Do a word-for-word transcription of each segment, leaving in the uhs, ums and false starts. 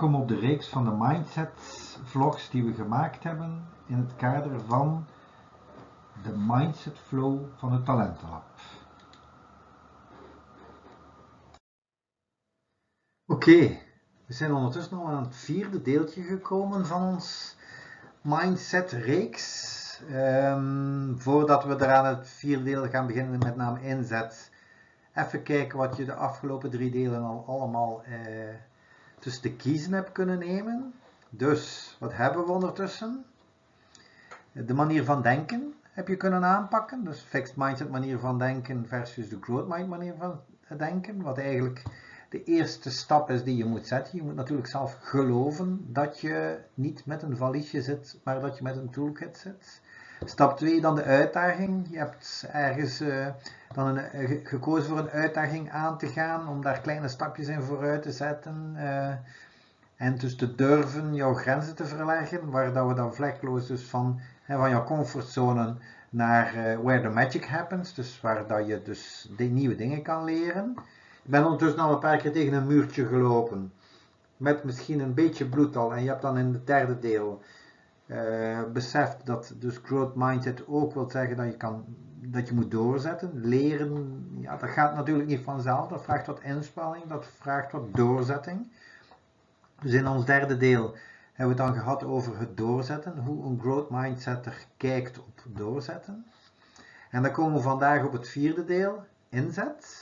Welkom op de reeks van de Mindset vlogs die we gemaakt hebben in het kader van de Mindset Flow van het Talentenlab. Oké, okay, we zijn ondertussen al aan het vierde deeltje gekomen van ons Mindset reeks. Um, voordat we eraan het vierde deel gaan beginnen, met name inzet, even kijken wat je de afgelopen drie delen al allemaal eh, tussen te kiezen hebt kunnen nemen. Dus, wat hebben we ondertussen? De manier van denken heb je kunnen aanpakken. Dus fixed mindset manier van denken versus de growth mind manier van denken. Wat eigenlijk de eerste stap is die je moet zetten. Je moet natuurlijk zelf geloven dat je niet met een valiesje zit, maar dat je met een toolkit zit. Stap twee dan de uitdaging. Je hebt ergens uh, dan een, uh, gekozen voor een uitdaging aan te gaan, om daar kleine stapjes in vooruit te zetten. Uh, en dus te durven jouw grenzen te verleggen, waar dat we dan vlekloos dus van, hè, van jouw comfortzone naar uh, where the magic happens. Dus waar dat je dus die nieuwe dingen kan leren. Ik ben ondertussen al een paar keer tegen een muurtje gelopen. Met misschien een beetje bloed al. En je hebt dan in het derde deel Uh, beseft dat dus growth mindset ook wil zeggen dat je, kan, dat je moet doorzetten. Leren, ja, dat gaat natuurlijk niet vanzelf. Dat vraagt wat inspanning, dat vraagt wat doorzetting. Dus in ons derde deel hebben we het dan gehad over het doorzetten. Hoe een growth mindsetter kijkt op doorzetten. En dan komen we vandaag op het vierde deel, inzet.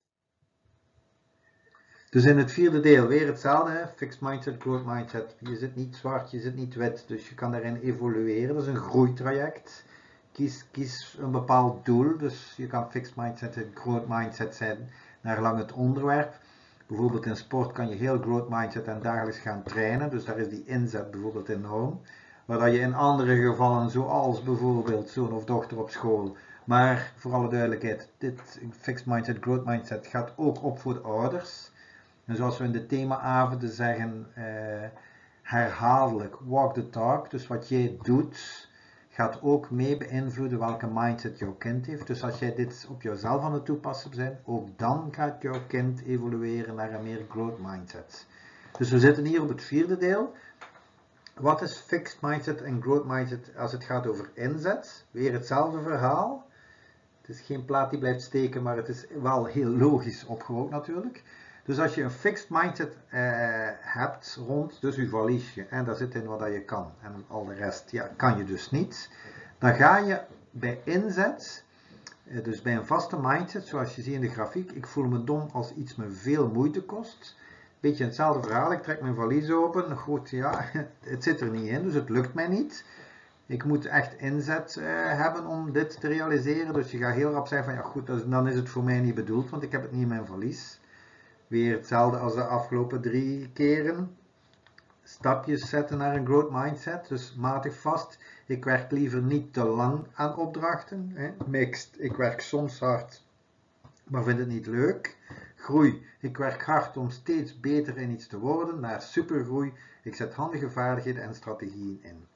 Dus in het vierde deel weer hetzelfde, hè? Fixed mindset, growth mindset. Je zit niet zwart, je zit niet wit, dus je kan daarin evolueren. Dat is een groeitraject. Kies, kies een bepaald doel, dus je kan fixed mindset en growth mindset zijn naar lang het onderwerp. Bijvoorbeeld in sport kan je heel growth mindset en dagelijks gaan trainen, dus daar is die inzet bijvoorbeeld enorm. Waar je in andere gevallen, zoals bijvoorbeeld zoon of dochter op school, maar voor alle duidelijkheid, dit fixed mindset, growth mindset gaat ook op voor de ouders. En zoals we in de themaavonden zeggen, uh, herhaaldelijk, walk the talk. Dus wat jij doet, gaat ook mee beïnvloeden welke mindset jouw kind heeft. Dus als jij dit op jezelf aan het toepassen bent, ook dan gaat jouw kind evolueren naar een meer growth mindset. Dus we zitten hier op het vierde deel. Wat is fixed mindset en growth mindset als het gaat over inzet? Weer hetzelfde verhaal. Het is geen plaat die blijft steken, maar het is wel heel logisch opgebouwd natuurlijk. Dus als je een fixed mindset uh, hebt rond dus je valiesje en daar zit in wat je kan en al de rest ja, kan je dus niet, dan ga je bij inzet, uh, dus bij een vaste mindset, zoals je ziet in de grafiek, ik voel me dom als iets me veel moeite kost. Beetje hetzelfde verhaal, ik trek mijn valies open, goed ja, het zit er niet in, dus het lukt mij niet. Ik moet echt inzet uh, hebben om dit te realiseren, dus je gaat heel rap zeggen van ja goed, dus, dan is het voor mij niet bedoeld, want ik heb het niet in mijn valies. Weer hetzelfde als de afgelopen drie keren. Stapjes zetten naar een growth mindset. Dus matig vast. Ik werk liever niet te lang aan opdrachten. Hè. Mixed. Ik werk soms hard, maar vind het niet leuk. Groei. Ik werk hard om steeds beter in iets te worden. Naar supergroei. Ik zet handige vaardigheden en strategieën in.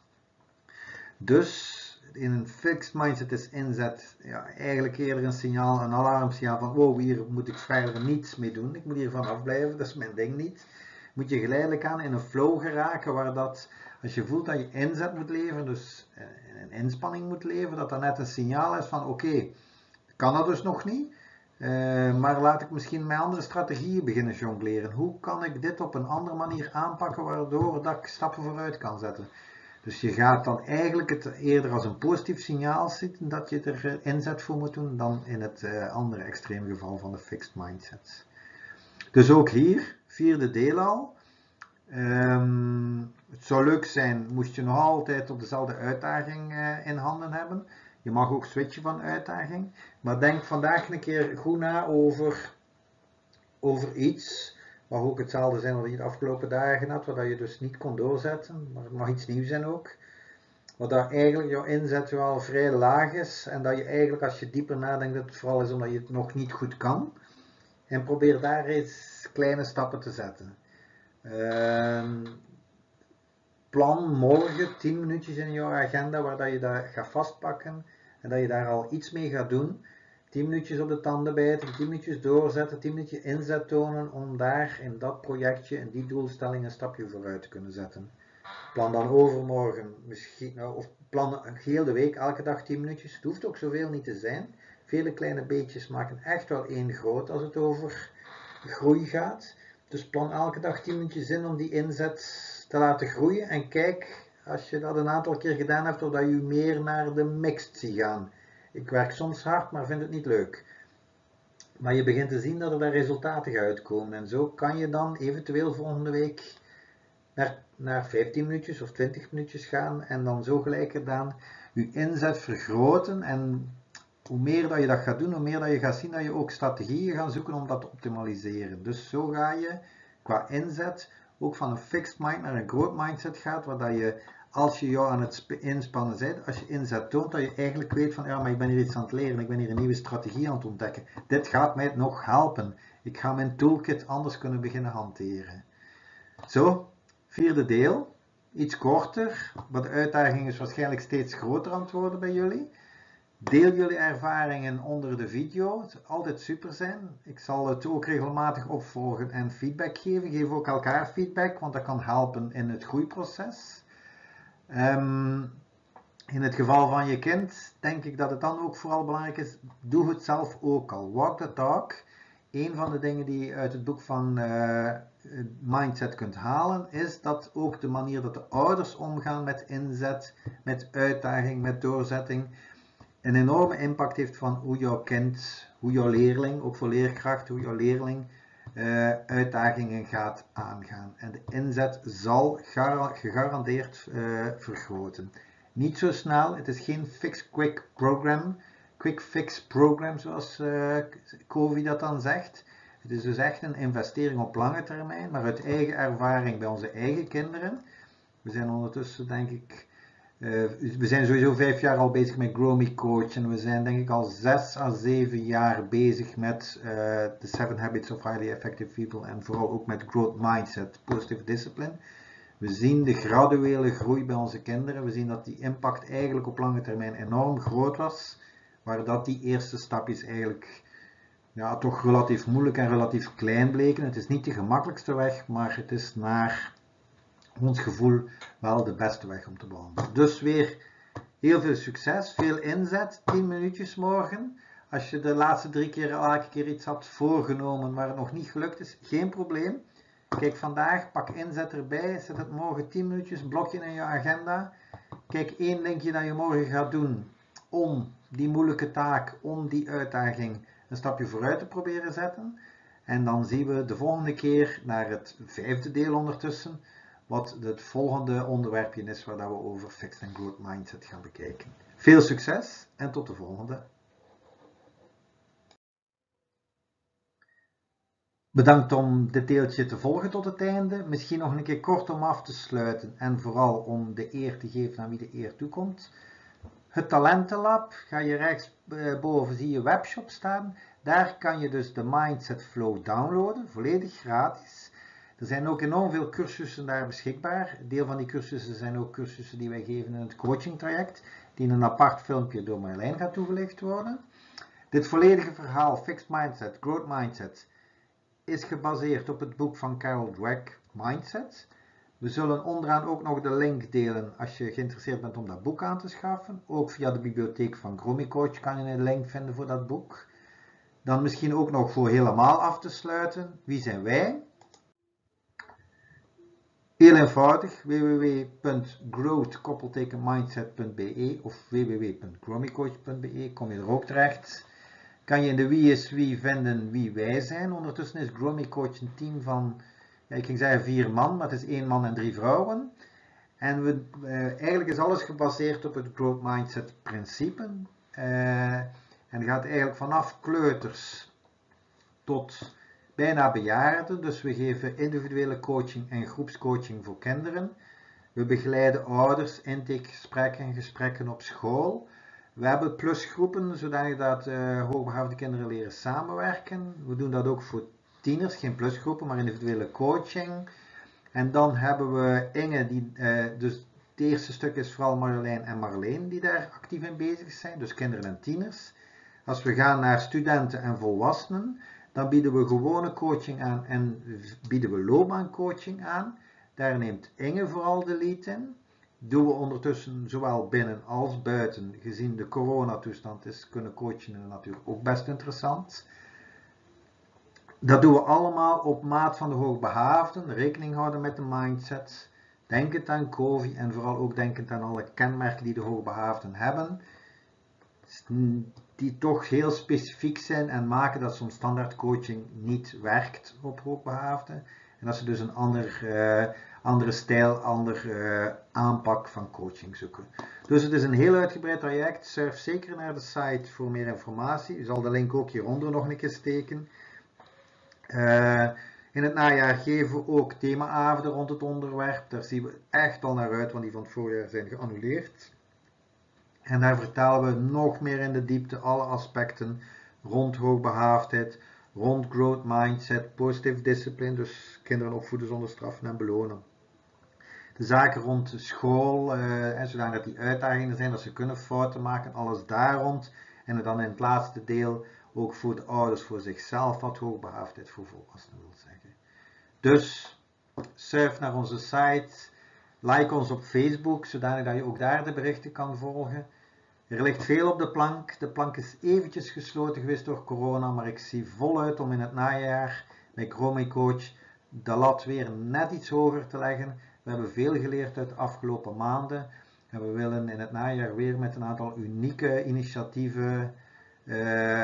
Dus in een fixed mindset is inzet ja, eigenlijk eerder een signaal, een alarmsignaal van wow, hier moet ik verder niets mee doen. Ik moet hier vanaf blijven, dat is mijn ding niet. Moet je geleidelijk aan in een flow geraken waar dat, als je voelt dat je inzet moet leveren, dus een inspanning moet leveren, dat dat net een signaal is van oké, okay, kan dat dus nog niet, uh, maar laat ik misschien met andere strategieën beginnen jongleren. Hoe kan ik dit op een andere manier aanpakken waardoor dat ik stappen vooruit kan zetten? Dus je gaat dan eigenlijk het eerder als een positief signaal zien dat je er inzet voor moet doen dan in het uh, andere extreme geval van de fixed mindset. Dus ook hier, vierde deel al. Um, het zou leuk zijn moest je nog altijd op dezelfde uitdaging uh, in handen hebben. Je mag ook switchen van uitdaging. Maar denk vandaag een keer goed na over, over iets. Mag ook hetzelfde zijn wat je de afgelopen dagen had, waar je dus niet kon doorzetten, maar het mag iets nieuws zijn ook. Wat daar eigenlijk jouw inzet wel vrij laag is en dat je eigenlijk als je dieper nadenkt dat het vooral is omdat je het nog niet goed kan. En probeer daar eens kleine stappen te zetten. Uh, plan morgen tien minuutjes in jouw agenda waar dat je dat gaat vastpakken en dat je daar al iets mee gaat doen. tien minuutjes op de tanden bijten, tien minuutjes doorzetten, tien minuutjes inzet tonen om daar in dat projectje, in die doelstelling een stapje vooruit te kunnen zetten. Plan dan overmorgen, misschien, nou, of plan heel de week, elke dag tien minuutjes. Het hoeft ook zoveel niet te zijn. Vele kleine beetjes maken echt wel één groot als het over groei gaat. Dus plan elke dag tien minuutjes in om die inzet te laten groeien. En kijk, als je dat een aantal keer gedaan hebt, of dat je meer naar de mixed ziet gaan. Ik werk soms hard, maar vind het niet leuk. Maar je begint te zien dat er daar resultaten uitkomen. En zo kan je dan eventueel volgende week naar, naar vijftien minuutjes of twintig minuutjes gaan. En dan zo gelijk gedaan je inzet vergroten. En hoe meer dat je dat gaat doen, hoe meer dat je gaat zien dat je ook strategieën gaat zoeken om dat te optimaliseren. Dus zo ga je qua inzet ook van een fixed mind naar een growth mindset gaat, waar dat je, als je jou aan het inspannen bent, als je inzet toont, dat je eigenlijk weet van, ja, maar ik ben hier iets aan het leren, ik ben hier een nieuwe strategie aan het ontdekken. Dit gaat mij nog helpen. Ik ga mijn toolkit anders kunnen beginnen hanteren. Zo, vierde deel. Iets korter, maar de uitdaging is waarschijnlijk steeds groter aan het worden bij jullie. Deel jullie ervaringen onder de video. Het zal altijd super zijn. Ik zal het ook regelmatig opvolgen en feedback geven. Geef ook elkaar feedback, want dat kan helpen in het groeiproces. Um, in het geval van je kind denk ik dat het dan ook vooral belangrijk is, doe het zelf ook al. Walk the talk. Een van de dingen die je uit het boek van uh, Mindset kunt halen, is dat ook de manier dat de ouders omgaan met inzet, met uitdaging, met doorzetting, een enorme impact heeft van hoe jouw kind, hoe jouw leerling, ook voor leerkracht, hoe jouw leerling uh, uitdagingen gaat aangaan. En de inzet zal gegarandeerd uh, vergroten. Niet zo snel, het is geen fix quick program, quick fix program zoals uh, Covey dat dan zegt. Het is dus echt een investering op lange termijn, maar uit eigen ervaring bij onze eigen kinderen. We zijn ondertussen denk ik, uh, we zijn sowieso vijf jaar al bezig met Grow Me Coach en we zijn denk ik al zes à zeven jaar bezig met uh, de Seven Habits of Highly Effective People en vooral ook met Growth Mindset, Positive Discipline. We zien de graduele groei bij onze kinderen. We zien dat die impact eigenlijk op lange termijn enorm groot was. Maar dat die eerste stapjes eigenlijk ja, toch relatief moeilijk en relatief klein bleken. Het is niet de gemakkelijkste weg, maar het is naar ons gevoel wel de beste weg om te bewandelen. Dus weer heel veel succes, veel inzet, tien minuutjes morgen. Als je de laatste drie keer elke keer iets had voorgenomen waar het nog niet gelukt is, geen probleem. Kijk vandaag, pak inzet erbij, zet het morgen tien minuutjes, blokje in je agenda. Kijk één linkje dat je morgen gaat doen om die moeilijke taak, om die uitdaging een stapje vooruit te proberen zetten. En dan zien we de volgende keer naar het vijfde deel ondertussen, wat het volgende onderwerpje is waar we over Fixed and Growth Mindset gaan bekijken. Veel succes en tot de volgende. Bedankt om dit deeltje te volgen tot het einde. Misschien nog een keer kort om af te sluiten en vooral om de eer te geven aan wie de eer toekomt. Het Talentenlab, ga je rechtsboven zie je webshop staan. Daar kan je dus de Mindset Flow downloaden, volledig gratis. Er zijn ook enorm veel cursussen daar beschikbaar. Deel van die cursussen zijn ook cursussen die wij geven in het coaching traject, die in een apart filmpje door Marlijn gaat toegelicht worden. Dit volledige verhaal, Fixed Mindset, Growth Mindset, is gebaseerd op het boek van Carol Dweck, Mindset. We zullen onderaan ook nog de link delen als je geïnteresseerd bent om dat boek aan te schaffen. Ook via de bibliotheek van Grow Me Coach kan je een link vinden voor dat boek. Dan misschien ook nog voor helemaal af te sluiten. Wie zijn wij? Heel eenvoudig, w w w punt growth mindset punt b e of w w w punt grow me coach punt b e, kom je er ook terecht. Kan je in de wie is wie vinden wie wij zijn. Ondertussen is Grow Me Coach een team van, ja, ik ging zeggen vier man, maar het is één man en drie vrouwen. En we, uh, eigenlijk is alles gebaseerd op het Growth Mindset principe. Uh, en het gaat eigenlijk vanaf kleuters tot bijna bejaarden. Dus we geven individuele coaching en groepscoaching voor kinderen. We begeleiden ouders, intakegesprekken en gesprekken op school. We hebben plusgroepen, zodat dat uh, hoogbegaafde kinderen leren samenwerken. We doen dat ook voor tieners, geen plusgroepen, maar individuele coaching. En dan hebben we Inge, die, uh, dus het eerste stuk is vooral Marjolein en Marleen die daar actief in bezig zijn, dus kinderen en tieners. Als we gaan naar studenten en volwassenen, dan bieden we gewone coaching aan en bieden we loopbaancoaching aan. Daar neemt Inge vooral de lead in. Doen we ondertussen zowel binnen als buiten, gezien de coronatoestand is, kunnen coachingen natuurlijk ook best interessant. Dat doen we allemaal op maat van de hoogbegaafden, rekening houden met de mindset, denkend aan COVID en vooral ook denkend aan alle kenmerken die de hoogbegaafden hebben, die toch heel specifiek zijn en maken dat zo'n standaard coaching niet werkt op hoogbegaafden. En dat ze dus een ander, uh, andere stijl, ander uh, aanpak van coaching zoeken. Dus het is een heel uitgebreid traject. Surf zeker naar de site voor meer informatie. U zal de link ook hieronder nog een keer steken. Uh, in het najaar geven we ook themaavonden rond het onderwerp. Daar zien we echt al naar uit, want die van het voorjaar zijn geannuleerd. En daar vertalen we nog meer in de diepte alle aspecten rond hoogbegaafdheid, rond growth mindset, positive discipline, dus kinderen opvoeden zonder straffen en belonen. De zaken rond de school, uh, en zodat die uitdagingen er zijn, dat ze kunnen fouten maken, alles daar rond. En dan in het laatste deel ook voor de ouders, voor zichzelf, wat hoogbegaafdheid voor volwassenen wil zeggen. Dus surf naar onze site, like ons op Facebook, zodat je ook daar de berichten kan volgen. Er ligt veel op de plank. De plank is eventjes gesloten geweest door corona, maar ik zie voluit om in het najaar met Chromie Coach de lat weer net iets hoger te leggen. We hebben veel geleerd uit de afgelopen maanden en we willen in het najaar weer met een aantal unieke initiatieven uh,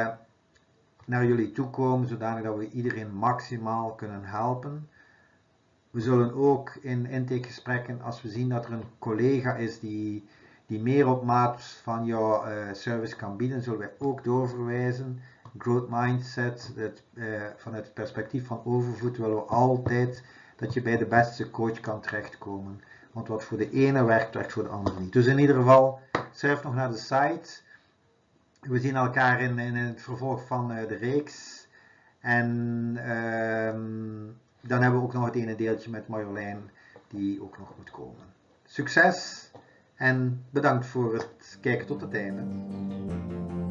naar jullie toe komen, zodanig dat we iedereen maximaal kunnen helpen. We zullen ook in intakegesprekken, als we zien dat er een collega is die, die meer op maat van jouw uh, service kan bieden, zullen wij ook doorverwijzen. Growth mindset, het, uh, vanuit het perspectief van overvloed willen we altijd dat je bij de beste coach kan terechtkomen. Want wat voor de ene werkt, werkt voor de andere niet. Dus in ieder geval, surf nog naar de site. We zien elkaar in, in het vervolg van uh, de reeks. En uh, dan hebben we ook nog het ene deeltje met Marjolein die ook nog moet komen. Succes en bedankt voor het kijken tot het einde.